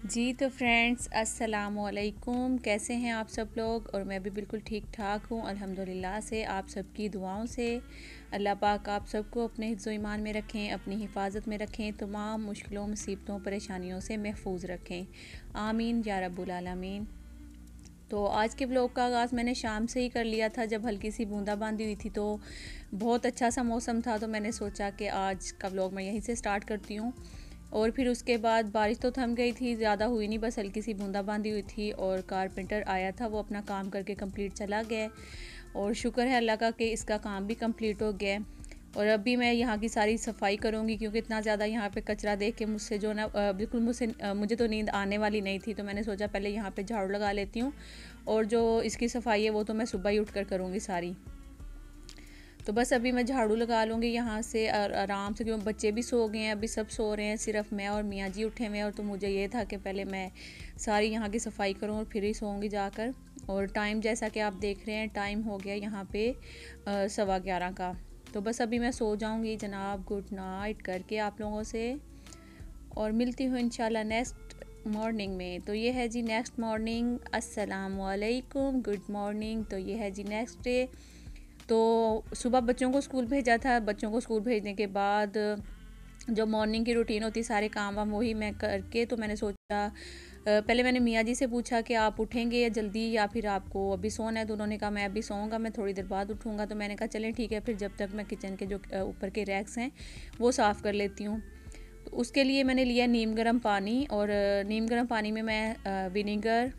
जी तो फ्रेंड्स अस्सलाम वालेकुम। कैसे हैं आप सब लोग? और मैं भी बिल्कुल ठीक ठाक हूँ अल्हम्दुलिल्लाह से, आप सबकी दुआओं से। अल्लाह पाक आप सबको अपने हिफ्ज़ ईमान में रखें, अपनी हिफाजत में रखें, तमाम मुश्किलों मुसीबतों परेशानियों से महफूज रखें। आमीन या रब्बुल आलमीन। तो आज के ब्लॉग का आगाज़ मैंने शाम से ही कर लिया था, जब हल्की सी बूंदाबांदी हुई थी। तो बहुत अच्छा सा मौसम था, तो मैंने सोचा कि आज का ब्लॉग मैं यहीं से स्टार्ट करती हूँ। और फिर उसके बाद बारिश तो थम गई थी, ज़्यादा हुई नहीं, बस हल्की सी बूंदाबांदी हुई थी। और कारपेंटर आया था, वो अपना काम करके कंप्लीट चला गया। और शुक्र है अल्लाह का कि इसका काम भी कंप्लीट हो गया। और अभी मैं यहाँ की सारी सफाई करूँगी, क्योंकि इतना ज़्यादा यहाँ पे कचरा देख के मुझसे जो ना बिल्कुल मुझे तो नींद आने वाली नहीं थी। तो मैंने सोचा पहले यहाँ पे झाड़ू लगा लेती हूँ, और जो इसकी सफाई है वो तो मैं सुबह ही उठ कर करूँगी सारी। तो बस अभी मैं झाड़ू लगा लूँगी यहाँ से आराम से, क्योंकि बच्चे भी सो गए हैं, अभी सब सो रहे हैं, सिर्फ मैं और मियाँ जी उठे हुए हैं। और तो मुझे ये था कि पहले मैं सारी यहाँ की सफाई करूँ और फिर ही सोऊंगी जाकर। और टाइम जैसा कि आप देख रहे हैं, टाइम हो गया यहाँ पे 11:15 का। तो बस अभी मैं सो जाऊँगी जनाब, गुड नाइट करके आप लोगों से, और मिलती हूँ इंशाल्लाह नेक्स्ट मॉर्निंग में। तो ये है जी नेक्स्ट मॉर्निंग, अस्सलाम वालेकुम, गुड मॉर्निंग। तो ये है जी नेक्स्ट डे। तो सुबह बच्चों को स्कूल भेजा था, बच्चों को स्कूल भेजने के बाद जो मॉर्निंग की रूटीन होती है, सारे काम वाम वही मैं करके, तो मैंने सोचा पहले मैंने मियाँ जी से पूछा कि आप उठेंगे या जल्दी, या फिर आपको अभी सोना है। तो उन्होंने कहा मैं अभी सोऊंगा, मैं थोड़ी देर बाद उठूँगा। तो मैंने कहा चलें ठीक है, फिर जब तक मैं किचन के जो ऊपर के रैक्स हैं वो साफ़ कर लेती हूँ। तो उसके लिए मैंने लिया नीम गर्म पानी, और नीम गर्म पानी में मैं विनीगर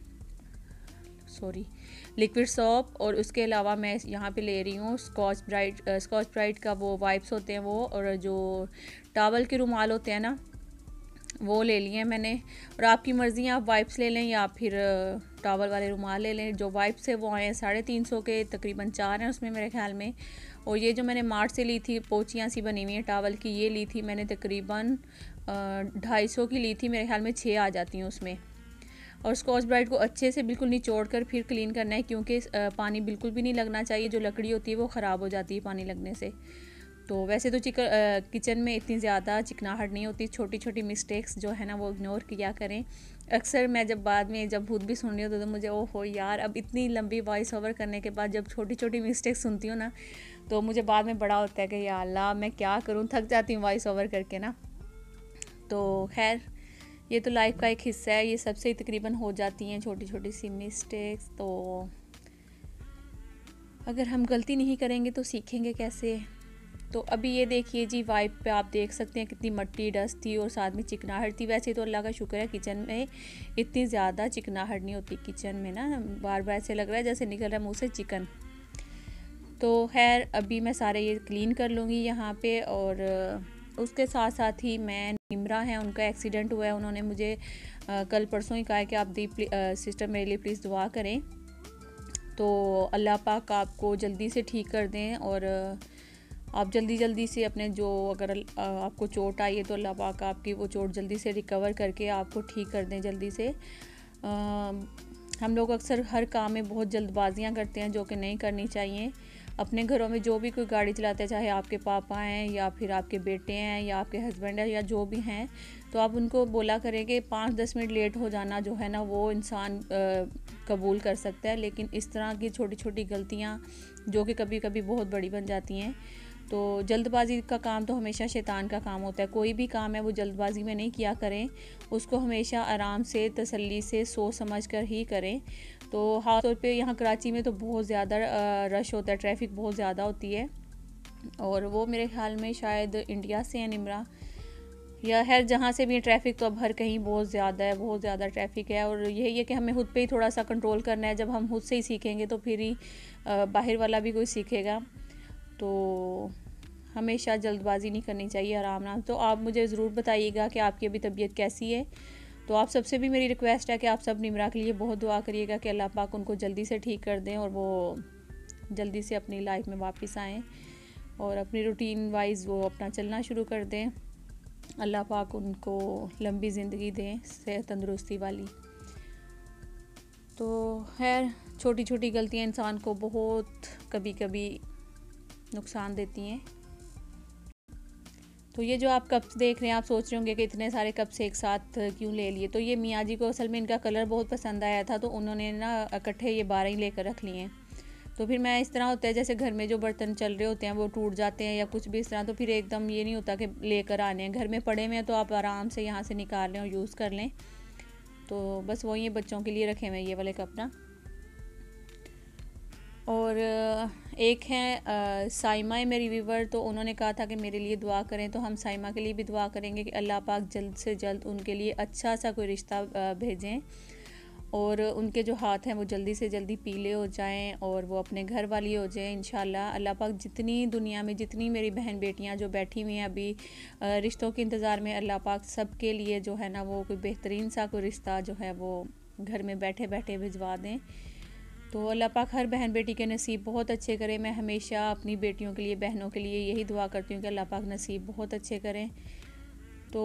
लिक्विड सॉप, और उसके अलावा मैं यहाँ पे ले रही हूँ स्कॉच ब्राइट का वो वाइप्स होते हैं वो, और जो टॉवल के रुमाल होते हैं ना, वो ले लिए हैं मैंने। और आपकी मर्ज़ी है, आप वाइप्स ले लें या फिर टॉवल वाले रुमाल ले लें। जो वाइप्स है वो आए हैं 350 के, तकरीबन 4 हैं उसमें मेरे ख्याल में। और ये जो मैंने मार्ट से ली थी, पोचियाँ सी बनी हुई हैं टावल की, ये ली थी मैंने तकरीबन 250 की ली थी, मेरे ख्याल में 6 आ जाती हैं उसमें। और स्कॉच ब्राइट को अच्छे से बिल्कुल निचोड़ कर फिर क्लीन करना है, क्योंकि पानी बिल्कुल भी नहीं लगना चाहिए। जो लकड़ी होती है वो ख़राब हो जाती है पानी लगने से। तो वैसे तो किचन में इतनी ज़्यादा चिकनाहट नहीं होती, छोटी छोटी मिस्टेक्स जो है ना वो इग्नोर किया करें। अक्सर मैं जब बाद में जब खुद भी सुन रही हूँ तो मुझे ओ हो यार, अब इतनी लंबी वॉइस ओवर करने के बाद जब छोटी छोटी मिस्टेक्स सुनती हूँ ना, तो मुझे बाद में बड़ा होता है कि या अल्लाह मैं क्या करूँ, थक जाती हूँ वॉइस ओवर करके ना। तो खैर, ये तो लाइफ का एक हिस्सा है, ये सबसे ही तकरीबन हो जाती हैं छोटी छोटी सी मिस्टेक्स। तो अगर हम गलती नहीं करेंगे तो सीखेंगे कैसे। तो अभी ये देखिए जी, वाइप पे आप देख सकते हैं कितनी मट्टी डस्ट थी और साथ में चिकनाहट थी। वैसे तो अल्लाह का शुक्र है किचन में इतनी ज़्यादा चिकनाहट नहीं होती किचन में ना, बार बार ऐसे लग रहा है जैसे निकल रहा है मुँह से चिकन। तो खैर अभी मैं सारे ये क्लीन कर लूँगी यहाँ पे। और उसके साथ साथ ही मैं निमरा है, उनका एक्सीडेंट हुआ है, उन्होंने मुझे कल परसों ही कहा है कि आप सिस्टर मेरे लिए प्लीज़ दुआ करें। तो अल्लाह पाक आपको जल्दी से ठीक कर दें, और आप जल्दी से अपने जो अगर आपको चोट आई है तो अल्लाह पाक आपकी वो चोट जल्दी से रिकवर करके आपको ठीक कर दें जल्दी से। हम लोग अक्सर हर काम में बहुत जल्दबाजियां करते हैं, जो कि नहीं करनी चाहिए। अपने घरों में जो भी कोई गाड़ी चलाता है, चाहे आपके पापा हैं या फिर आपके बेटे हैं या आपके हस्बैंड हैं या जो भी हैं, तो आप उनको बोला करें कि 5-10 मिनट लेट हो जाना जो है ना वो इंसान कबूल कर सकता है। लेकिन इस तरह की छोटी छोटी गलतियाँ जो कि कभी कभी बहुत बड़ी बन जाती हैं। तो जल्दबाजी का काम तो हमेशा शैतान का काम होता है। कोई भी काम है वो जल्दबाजी में नहीं किया करें, उसको हमेशा आराम से तसल्ली से सोच समझ कर ही करें। तो ख़ास तौर पे यहाँ कराची में तो बहुत ज़्यादा रश होता है, ट्रैफिक बहुत ज़्यादा होती है। और वो मेरे ख्याल में शायद इंडिया से है निमरा, या खैर जहाँ से भी ट्रैफिक तो अब हर कहीं बहुत ज़्यादा है, बहुत ज़्यादा ट्रैफिक है। और यही है कि हमें खुद पे ही थोड़ा सा कंट्रोल करना है। जब हम खुद से ही सीखेंगे तो फिर ही बाहर वाला भी कोई सीखेगा। तो हमेशा जल्दबाजी नहीं करनी चाहिए, आराम। तो आप मुझे ज़रूर बताइएगा कि आपकी अभी तबीयत कैसी है। तो आप सबसे भी मेरी रिक्वेस्ट है कि आप सब निमरा के लिए बहुत दुआ करिएगा कि अल्लाह पाक उनको जल्दी से ठीक कर दें और वो जल्दी से अपनी लाइफ में वापस आएँ और अपनी रूटीन वाइज वो अपना चलना शुरू कर दें। अल्लाह पाक उनको लंबी ज़िंदगी दें, सेहत तंदुरुस्ती वाली। तो खैर, छोटी छोटी गलतियाँ इंसान को बहुत कभी कभी नुकसान देती हैं। तो ये जो आप कप्स देख रहे हैं, आप सोच रहे होंगे कि इतने सारे कप्स एक साथ क्यों ले लिए। तो ये मियाँ जी को असल में इनका कलर बहुत पसंद आया था, तो उन्होंने ना इकट्ठे ये 12 ही लेकर रख लिए हैं। तो फिर मैं इस तरह होता है जैसे घर में जो बर्तन चल रहे होते हैं वो टूट जाते हैं या कुछ भी इस तरह, तो फिर एकदम ये नहीं होता कि लेकर आने हैं, घर में पड़े हुए हैं तो आप आराम से यहाँ से निकाल लें और यूज़ कर लें। तो बस वही है, बच्चों के लिए रखे हुए ये वाले कप ना। और एक है साइमा है मेरी व्यूवर, तो उन्होंने कहा था कि मेरे लिए दुआ करें, तो हम साइमा के लिए भी दुआ करेंगे कि अल्लाह पाक जल्द से जल्द उनके लिए अच्छा सा कोई रिश्ता भेजें और उनके जो हाथ हैं वो जल्दी से जल्दी पीले हो जाएं और वो अपने घर वाली हो जाएं इंशाल्लाह। अल्लाह पाक जितनी दुनिया में जितनी मेरी बहन बेटियां जो बैठी हुई हैं अभी रिश्तों के इंतज़ार में, अल्लाह पाक सबके लिए जो है ना वो कोई बेहतरीन सा कोई रिश्ता जो है वो घर में बैठे बैठे भिजवा दें। तो अल्लाह पाक हर बहन बेटी के नसीब बहुत अच्छे करें। मैं हमेशा अपनी बेटियों के लिए, बहनों के लिए यही दुआ करती हूँ कि अल्लाह पाक नसीब बहुत अच्छे करें। तो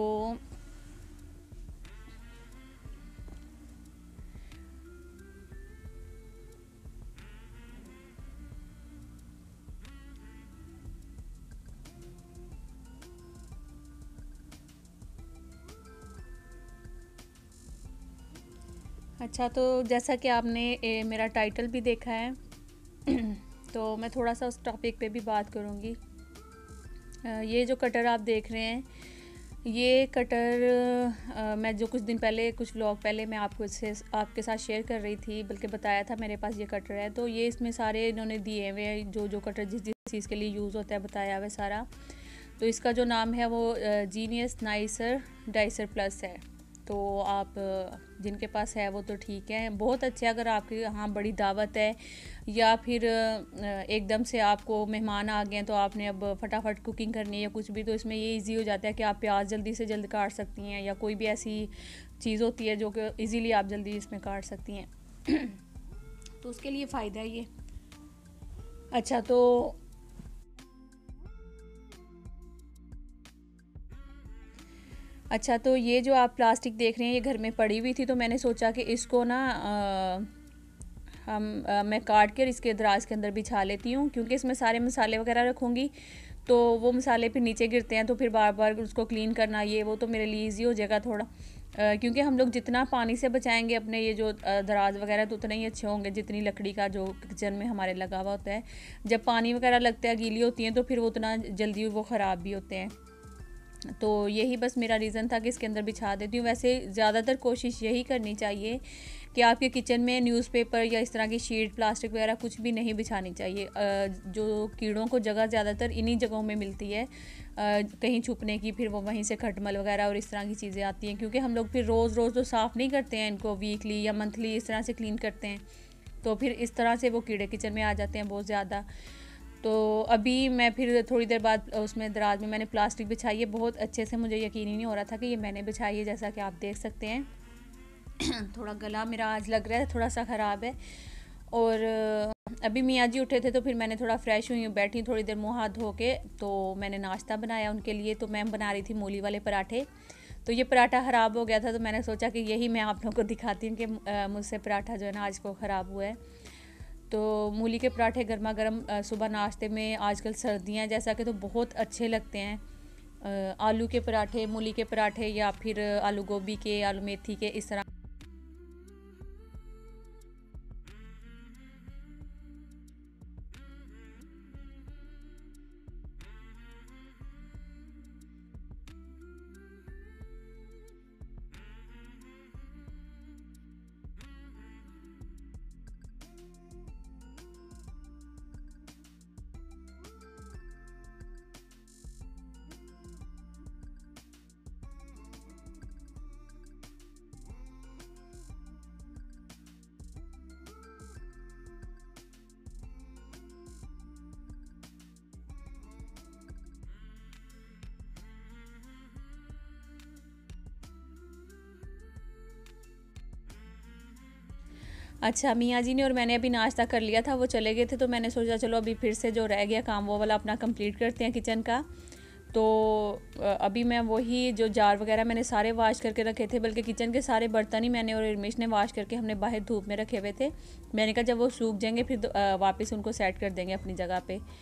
अच्छा, तो जैसा कि आपने मेरा टाइटल भी देखा है तो मैं थोड़ा सा उस टॉपिक पे भी बात करूँगी। ये जो कटर आप देख रहे हैं, ये कटर मैं जो कुछ दिन पहले, कुछ व्लॉग पहले मैं आपके साथ शेयर कर रही थी, बल्कि बताया था मेरे पास ये कटर है। तो ये इसमें सारे इन्होंने दिए हुए हैं जो कटर जिस जिस चीज़ के लिए यूज़ होता है बताया हुआ है सारा। तो इसका जो नाम है वो जीनियस नाइसर डाइसर प्लस है। तो आप जिनके पास है वो तो ठीक है, बहुत अच्छे। अगर आपके यहाँ बड़ी दावत है या फिर एकदम से आपको मेहमान आ गए हैं तो आपने अब फटाफट कुकिंग करनी है या कुछ भी, तो इसमें ये इजी हो जाता है कि आप प्याज जल्दी से जल्द काट सकती हैं या कोई भी ऐसी चीज़ होती है जो कि इजीली आप जल्दी इसमें काट सकती हैं तो उसके लिए फ़ायदा है ये। अच्छा, तो ये जो आप प्लास्टिक देख रहे हैं ये घर में पड़ी हुई थी, तो मैंने सोचा कि इसको ना मैं काट कर इसके दराज के अंदर बिछा लेती हूँ, क्योंकि इसमें सारे मसाले वगैरह रखूँगी तो वो मसाले फिर नीचे गिरते हैं, तो फिर बार बार उसको क्लीन करना ये वो, तो मेरे लिए ईजी हो जाएगा थोड़ा। क्योंकि हम लोग जितना पानी से बचाएंगे अपने ये जो दराज वगैरह तो उतने ही अच्छे होंगे, जितनी लकड़ी का जो किचन में हमारे लगा हुआ होता है, जब पानी वगैरह लगता है गीली होती हैं तो फिर वो उतना जल्दी वो ख़राब भी होते हैं। तो यही बस मेरा रीज़न था कि इसके अंदर बिछा देती हूँ। वैसे ज़्यादातर कोशिश यही करनी चाहिए कि आपके किचन में न्यूज़पेपर या इस तरह की शीट, प्लास्टिक वगैरह कुछ भी नहीं बिछानी चाहिए। जो कीड़ों को जगह ज़्यादातर इन्हीं जगहों में मिलती है कहीं छुपने की, फिर वो वहीं से खटमल वगैरह और इस तरह की चीज़ें आती हैं, क्योंकि हम लोग फिर रोज़ रोज़ तो साफ़ नहीं करते हैं इनको, वीकली या मंथली इस तरह से क्लीन करते हैं, तो फिर इस तरह से वो कीड़े किचन में आ जाते हैं बहुत ज़्यादा। तो अभी मैं फिर थोड़ी देर बाद उसमें दराज में मैंने प्लास्टिक बिछाई है बहुत अच्छे से, मुझे यकीन ही नहीं हो रहा था कि ये मैंने बिछाई है, जैसा कि आप देख सकते हैं थोड़ा गला मेरा आज लग रहा है थोड़ा सा ख़राब है। और अभी मियाँ जी उठे थे तो फिर मैंने थोड़ा फ्रेश हुई, बैठी थोड़ी देर मुँह हाथ धो के, तो मैंने नाश्ता बनाया उनके लिए। तो मैं बना रही थी मूली वाले पराठे, तो ये पराठा ख़राब हो गया था, तो मैंने सोचा कि यही मैं आप लोगों को दिखाती हूँ कि मुझसे पराठा जो है ना आज को ख़राब हुआ है। तो मूली के पराठे गर्मा गर्म सुबह नाश्ते में, आजकल सर्दियाँ जैसा कि, तो बहुत अच्छे लगते हैं। आलू के पराठे, मूली के पराठे या फिर आलू गोभी के, आलू मेथी के, इस तरह। अच्छा, मियाँ जी ने और मैंने अभी नाश्ता कर लिया था, वो चले गए थे, तो मैंने सोचा चलो अभी फिर से जो रह गया काम वो वाला अपना कंप्लीट करते हैं किचन का। तो अभी मैं वही जो जार वगैरह मैंने सारे वाश करके रखे थे, बल्कि किचन के सारे बर्तन ही मैंने और इरमिश ने वाश करके हमने बाहर धूप में रखे हुए थे। मैंने कहा जब वो सूख जाएंगे फिर वापस उनको सेट कर देंगे अपनी जगह पे।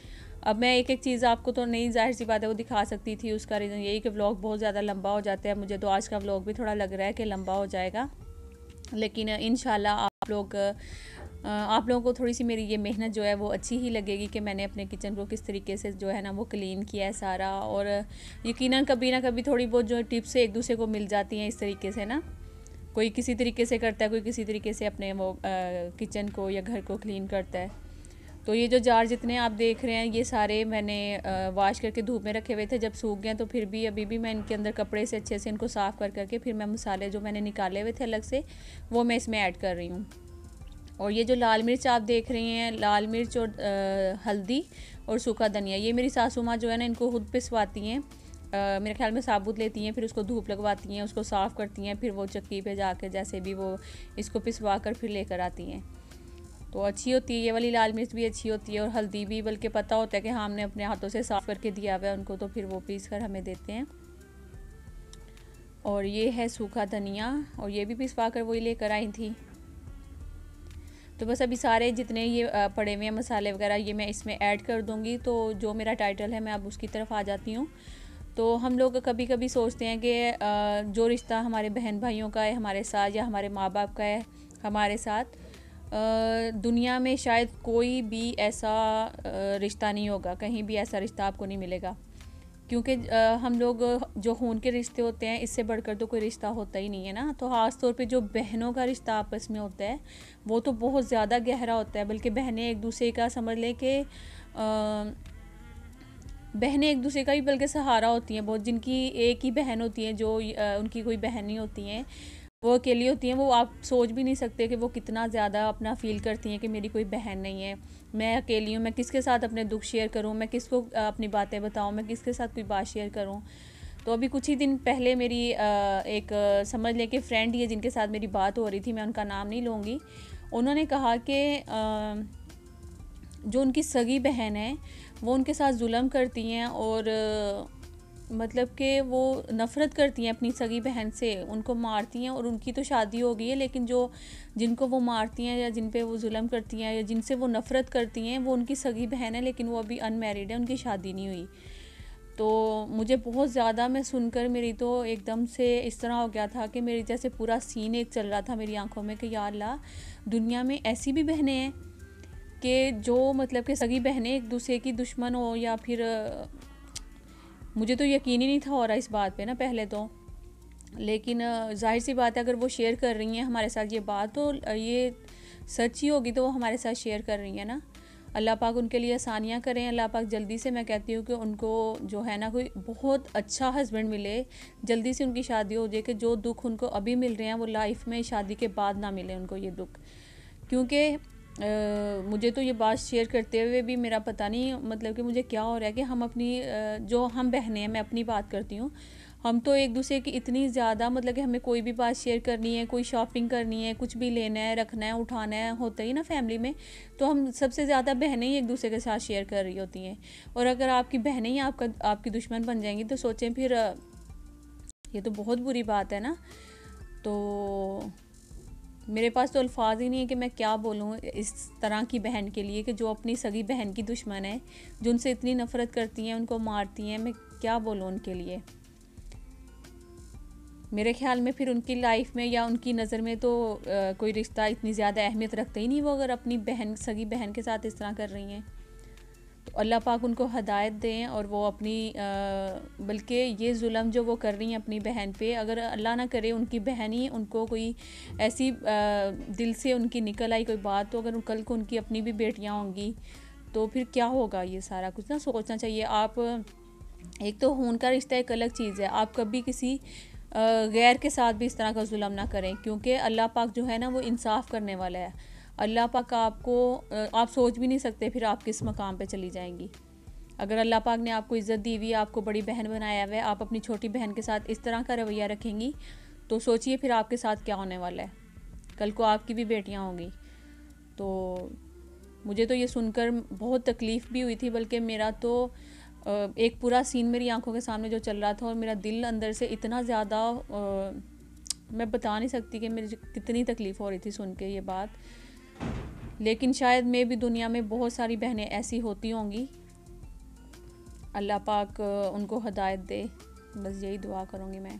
अब मैं एक एक चीज़ आपको तो नहीं, जाहिर सी बात है, वो दिखा सकती थी। उसका रीज़न यही कि व्लॉग बहुत ज़्यादा लंबा हो जाता है। मुझे तो आज का व्लॉग भी थोड़ा लग रहा है कि लंबा हो जाएगा, लेकिन इंशाल्लाह आप लोगों को थोड़ी सी मेरी ये मेहनत जो है वो अच्छी ही लगेगी कि मैंने अपने किचन को किस तरीके से जो है ना वो क्लीन किया है सारा। और यकीनन कभी ना कभी थोड़ी बहुत जो टिप्स एक दूसरे को मिल जाती हैं इस तरीके से ना। कोई किसी तरीके से करता है, कोई किसी तरीके से अपने वो किचन को या घर को क्लीन करता है। तो ये जो जार जितने आप देख रहे हैं ये सारे मैंने वॉश करके धूप में रखे हुए थे। जब सूख गए तो फिर भी अभी भी मैं इनके अंदर कपड़े से अच्छे से इनको साफ़ कर करके फिर मैं मसाले जो मैंने निकाले हुए थे अलग से वो मैं इसमें ऐड कर रही हूँ। और ये जो लाल मिर्च आप देख रही हैं, लाल मिर्च और हल्दी और सूखा धनिया, ये मेरी सासू माँ जो है ना इनको खुद पिसवाती हैं। मेरे ख्याल में साबुत लेती हैं, फिर उसको धूप लगवाती हैं, उसको साफ़ करती हैं, फिर वो चक्की पे जाकर जैसे भी वो इसको पिसवा कर फिर लेकर आती हैं। तो अच्छी होती है ये वाली लाल मिर्च भी अच्छी होती है और हल्दी भी, बल्कि पता होता है कि हाँ हमने अपने हाथों से साफ़ करके दिया हुआ है उनको, तो फिर वो पीस कर हमें देते हैं। और ये है सूखा धनिया, और ये भी पिसवा कर वही लेकर आई थी। तो बस अभी सारे जितने ये पड़े हुए हैं मसाले वगैरह ये मैं इसमें ऐड कर दूँगी। तो जो मेरा टाइटल है मैं अब उसकी तरफ आ जाती हूँ। तो हम लोग कभी कभी सोचते हैं कि जो रिश्ता हमारे बहन भाइयों का है हमारे साथ, या हमारे माँ बाप का है हमारे साथ, दुनिया में शायद कोई भी ऐसा रिश्ता नहीं होगा, कहीं भी ऐसा रिश्ता आपको नहीं मिलेगा। क्योंकि हम लोग जो खून के रिश्ते होते हैं इससे बढ़कर तो कोई रिश्ता होता ही नहीं है ना। तो ख़ास तौर पे जो बहनों का रिश्ता आपस में होता है वो तो बहुत ज़्यादा गहरा होता है। बल्कि बहनें एक दूसरे का, समझ लें कि बहनें एक दूसरे का ही बल्कि सहारा होती हैं बहुत। जिनकी एक ही बहन होती है, जो उनकी कोई बहन नहीं होती हैं, वो अकेली होती हैं, वो आप सोच भी नहीं सकते कि वो कितना ज़्यादा अपना फ़ील करती हैं कि मेरी कोई बहन नहीं है, मैं अकेली हूँ, मैं किसके साथ अपने दुख शेयर करूँ, मैं किसको अपनी बातें बताऊँ, मैं किसके साथ कोई बात शेयर करूँ। तो अभी कुछ ही दिन पहले मेरी एक समझ लें कि फ्रेंड ही है जिनके साथ मेरी बात हो रही थी, मैं उनका नाम नहीं लूँगी। उन्होंने कहा कि जो उनकी सगी बहन है वो उनके साथ जुल्म करती हैं और मतलब कि वो नफ़रत करती हैं अपनी सगी बहन से, उनको मारती हैं। और उनकी तो शादी हो गई है, लेकिन जिनको वो मारती हैं या जिन पे वो जुल्म करती हैं या जिनसे वो नफ़रत करती हैं वो उनकी सगी बहन है, लेकिन वो अभी अनमैरिड है, उनकी शादी नहीं हुई। तो मुझे बहुत ज़्यादा, मैं सुनकर मेरी तो एकदम से इस तरह हो गया था कि मेरी जैसे पूरा सीन एक चल रहा था मेरी आंखों में कि या अल्लाह, दुनिया में ऐसी भी बहनें हैं कि जो मतलब कि सगी बहनें एक दूसरे की दुश्मन हो। या फिर मुझे तो यकीन ही नहीं था हो रहा इस बात पे ना पहले तो, लेकिन जाहिर सी बात है अगर वो शेयर कर रही हैं हमारे साथ ये बात तो ये सच ही होगी, तो वो हमारे साथ शेयर कर रही हैं ना। अल्लाह पाक उनके लिए आसानियाँ करें। अल्लाह पाक जल्दी से, मैं कहती हूँ कि उनको जो है ना कोई बहुत अच्छा हस्बैंड मिले, जल्दी से उनकी शादी हो जाए, कि जो दुख उनको अभी मिल रहे हैं वो लाइफ में शादी के बाद ना मिले उनको ये दुख। क्योंकि मुझे तो ये बात शेयर करते हुए भी मेरा पता नहीं मतलब कि मुझे क्या हो रहा है कि हम अपनी जो हम बहनें हैं, मैं अपनी बात करती हूँ, हम तो एक दूसरे की इतनी ज़्यादा मतलब कि हमें कोई भी बात शेयर करनी है, कोई शॉपिंग करनी है, कुछ भी लेना है, रखना है, उठाना है, होता ही ना फैमिली में, तो हम सबसे ज़्यादा बहनें ही एक दूसरे के साथ शेयर कर रही होती हैं। और अगर आपकी बहनें ही आपकी दुश्मन बन जाएंगी तो सोचें फिर, ये तो बहुत बुरी बात है ना। तो मेरे पास तो अल्फाज ही नहीं है कि मैं क्या बोलूँ इस तरह की बहन के लिए कि जो अपनी सगी बहन की दुश्मन है, जो उनसे इतनी नफ़रत करती हैं, उनको मारती हैं। मैं क्या बोलूँ उनके लिए। मेरे ख्याल में फिर उनकी लाइफ में या उनकी नज़र में तो कोई रिश्ता इतनी ज़्यादा अहमियत रखता ही नहीं वो, अगर अपनी बहन, सगी बहन के साथ इस तरह कर रही हैं। तो अल्लाह पाक उनको हदायत दें और वो अपनी बल्कि ये जुल्म जो वो कर रही हैं अपनी बहन पे, अगर अल्लाह ना करे उनकी बहन ही उनको कोई ऐसी दिल से उनकी निकल आई कोई बात, तो अगर कल को उनकी अपनी भी बेटियां होंगी तो फिर क्या होगा। ये सारा कुछ ना सोचना चाहिए। आप एक तो खून का रिश्ता एक अलग चीज़ है, आप कभी किसी गैर के साथ भी इस तरह का जुल्म ना करें, क्योंकि अल्लाह पाक जो है ना वो इंसाफ करने वाला है। अल्लाह पाक आपको, आप सोच भी नहीं सकते फिर आप किस मकाम पे चली जाएंगी। अगर अल्लाह पाक ने आपको इज़्ज़त दी हुई, आपको बड़ी बहन बनाया हुआ है, आप अपनी छोटी बहन के साथ इस तरह का रवैया रखेंगी तो सोचिए फिर आपके साथ क्या होने वाला है। कल को आपकी भी बेटियां होंगी। तो मुझे तो ये सुनकर बहुत तकलीफ़ भी हुई थी, बल्कि मेरा तो एक पूरा सीन मेरी आंखों के सामने जो चल रहा था और मेरा दिल अंदर से इतना ज़्यादा, मैं बता नहीं सकती कि मेरी कितनी तकलीफ़ हो रही थी सुन के ये बात। लेकिन शायद मैं भी दुनिया में बहुत सारी बहनें ऐसी होती होंगी अल्लाह पाक उनको हिदायत दे, बस यही दुआ करूँगी मैं।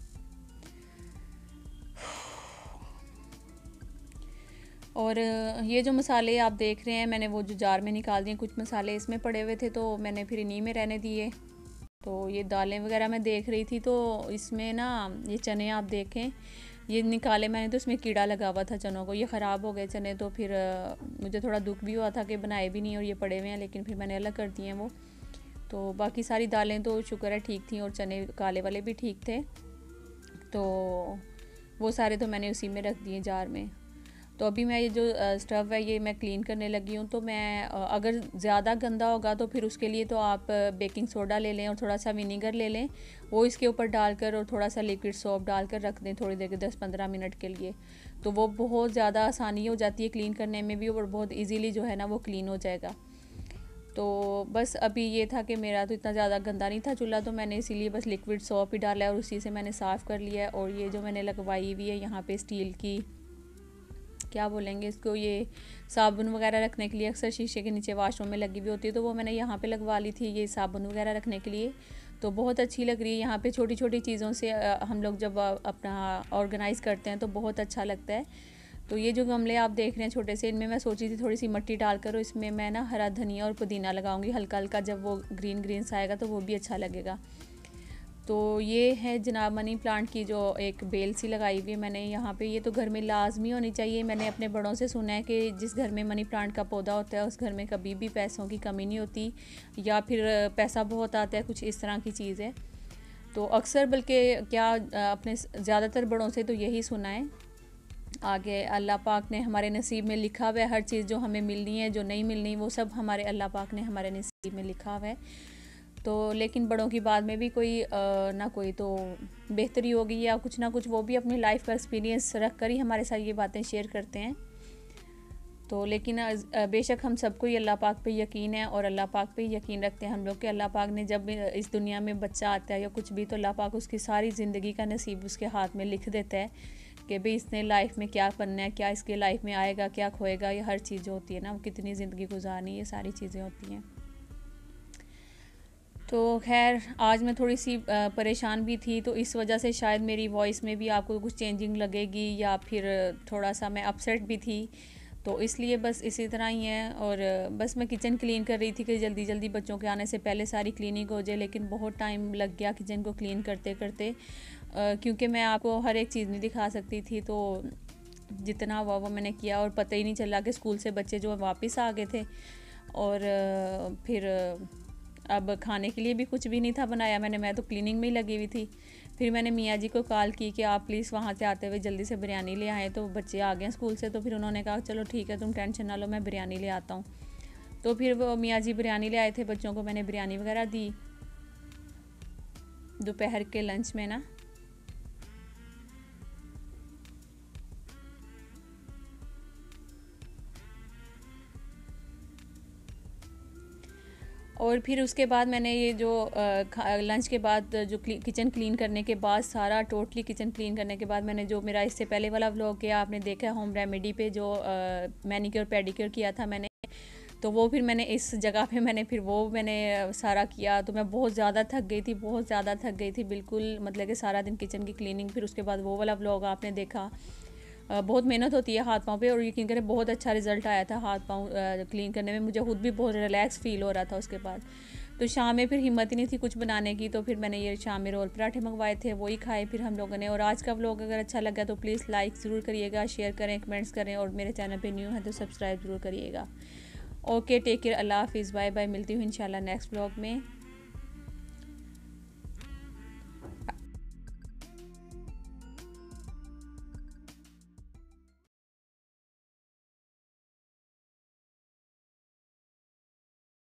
और ये जो मसाले आप देख रहे हैं, मैंने वो जो जार में निकाल दिए, कुछ मसाले इसमें पड़े हुए थे तो मैंने फिर इन्हीं में रहने दिए। तो ये दालें वगैरह मैं देख रही थी तो इसमें ना ये चने आप देखें, ये निकाले मैंने तो इसमें कीड़ा लगा हुआ था चनों को, ये ख़राब हो गए चने। तो फिर मुझे थोड़ा दुख भी हुआ था कि बनाए भी नहीं और ये पड़े हुए हैं, लेकिन फिर मैंने अलग कर दिए हैं वो। तो बाकी सारी दालें तो शुक्र है ठीक थी और चने काले वाले भी ठीक थे, तो वो सारे तो मैंने उसी में रख दिए जार में। तो अभी मैं ये जो स्टव है ये मैं क्लीन करने लगी हूँ। तो मैं अगर ज़्यादा गंदा होगा तो फिर उसके लिए तो आप बेकिंग सोडा ले लें और थोड़ा सा विनीगर ले लें, वो इसके ऊपर डालकर और थोड़ा सा लिक्विड सोप डालकर रख दें थोड़ी देर के 10-15 मिनट के लिए। तो वो बहुत ज़्यादा आसानी हो जाती है क्लीन करने में भी और बहुत ईजीली जो है ना वो क्लीन हो जाएगा। तो बस अभी ये था कि मेरा तो इतना ज़्यादा गंदा नहीं था चूल्हा, तो मैंने इसीलिए बस लिक्विड सोप ही डाला है और उसी से मैंने साफ़ कर लिया है। और ये जो मैंने लगवाई हुई है यहाँ पे स्टील की, क्या बोलेंगे इसको, ये साबुन वगैरह रखने के लिए अक्सर शीशे के नीचे वॉशरूम में लगी हुई होती है, तो वो मैंने यहाँ पे लगवा ली थी ये साबुन वगैरह रखने के लिए। तो बहुत अच्छी लग रही है। यहाँ पे छोटी छोटी चीज़ों से हम लोग जब अपना ऑर्गेनाइज़ करते हैं तो बहुत अच्छा लगता है। तो ये जो गमले आप देख रहे हैं छोटे से, इनमें मैं सोची थी थोड़ी सी मिट्टी डालकर और इसमें मैं ना हरा धनिया और पुदीना लगाऊंगी हल्का हल्का, जब वो ग्रीन ग्रीन सा आएगा तो वो भी अच्छा लगेगा। तो ये है जनाब मनी प्लांट की जो एक बेल सी लगाई हुई है मैंने यहाँ पे। ये तो घर में लाजमी होनी चाहिए। मैंने अपने बड़ों से सुना है कि जिस घर में मनी प्लांट का पौधा होता है उस घर में कभी भी पैसों की कमी नहीं होती, या फिर पैसा बहुत आता है, कुछ इस तरह की चीज़ है। तो अक्सर बल्कि क्या अपने ज़्यादातर बड़ों से तो यही सुना है। आगे अल्लाह पाक ने हमारे नसीब में लिखा हुआ है हर चीज़, जो हमें मिलनी है जो नहीं मिलनी वो सब हमारे अल्लाह पाक ने हमारे नसीब में लिखा हुआ है। तो लेकिन बड़ों की बात में भी कोई ना कोई तो बेहतरी होगी या कुछ ना कुछ, वो भी अपनी लाइफ का एक्सपीरियंस रख कर ही हमारे साथ ये बातें शेयर करते हैं। तो लेकिन बेशक हम सबको ही अल्लाह पाक पे यकीन है और अल्लाह पाक पे यकीन रखते हैं हम लोग कि अल्लाह पाक ने जब इस दुनिया में बच्चा आता है या कुछ भी, तो अल्लाह पाक उसकी सारी ज़िंदगी का नसीब उसके हाथ में लिख देता है कि भाई इसने लाइफ में क्या बनना है, क्या इसके लाइफ में आएगा, क्या खोएगा, ये हर चीज़ जो होती है ना, वो कितनी ज़िंदगी गुजारनी, ये सारी चीज़ें होती हैं। तो खैर आज मैं थोड़ी सी परेशान भी थी, तो इस वजह से शायद मेरी वॉइस में भी आपको कुछ चेंजिंग लगेगी या फिर थोड़ा सा मैं अपसेट भी थी, तो इसलिए बस इसी तरह ही है। और बस मैं किचन क्लीन कर रही थी कि जल्दी जल्दी बच्चों के आने से पहले सारी क्लीनिंग हो जाए, लेकिन बहुत टाइम लग गया किचन को क्लीन करते करते, क्योंकि मैं आपको हर एक चीज़ नहीं दिखा सकती थी। तो जितना हुआ वो मैंने किया और पता ही नहीं चला कि स्कूल से बच्चे जो वापस आ गए थे। और फिर अब खाने के लिए भी कुछ भी नहीं था बनाया मैंने, मैं तो क्लीनिंग में ही लगी हुई थी। फिर मैंने मियाँ जी को कॉल की कि आप प्लीज़ वहाँ से आते हुए जल्दी से बिरयानी ले आएँ, तो बच्चे आ गए स्कूल से। तो फिर उन्होंने कहा चलो ठीक है तुम टेंशन ना लो, मैं बिरयानी ले आता हूँ। तो फिर वो मियाँ जी बिरयानी ले आए थे, बच्चों को मैंने बिरयानी वगैरह दी दोपहर के लंच में ना। और फिर उसके बाद मैंने ये जो लंच के बाद जो किचन क्लीन करने के बाद, सारा टोटली किचन क्लीन करने के बाद, मैंने जो मेरा इससे पहले वाला व्लॉग किया आपने देखा होम रेमेडी पे, जो मैनिक्योर पेडिक्योर किया था मैंने, तो वो फिर मैंने इस जगह पे मैंने फिर वो मैंने सारा किया। तो मैं बहुत ज़्यादा थक गई थी, बहुत ज़्यादा थक गई थी बिल्कुल, मतलब कि सारा दिन किचन की क्लीनिंग। फिर उसके बाद वो वाला व्लॉग आपने देखा। बहुत मेहनत होती है हाथ पाँव पे, और यकीन करें बहुत अच्छा रिज़ल्ट आया था हाथ पाँव क्लीन करने में। मुझे खुद भी बहुत रिलैक्स फ़ील हो रहा था उसके बाद। तो शाम में फिर हिम्मत ही नहीं थी कुछ बनाने की, तो फिर मैंने ये शाम में रोल पराठे मंगवाए थे, वही खाए फिर हम लोगों ने। और आज का व्लॉग अगर अच्छा लगा तो प्लीज़ लाइक ज़रूर करिएगा, शेयर करें, कमेंट्स करें, और मेरे चैनल पे न्यू है तो सब्सक्राइब ज़रूर करिएगा। ओके, टेक केयर, अल्लाह हाफिज़, बाय बाय। मिलती हूँ इंशाल्लाह नेक्स्ट व्लॉग में।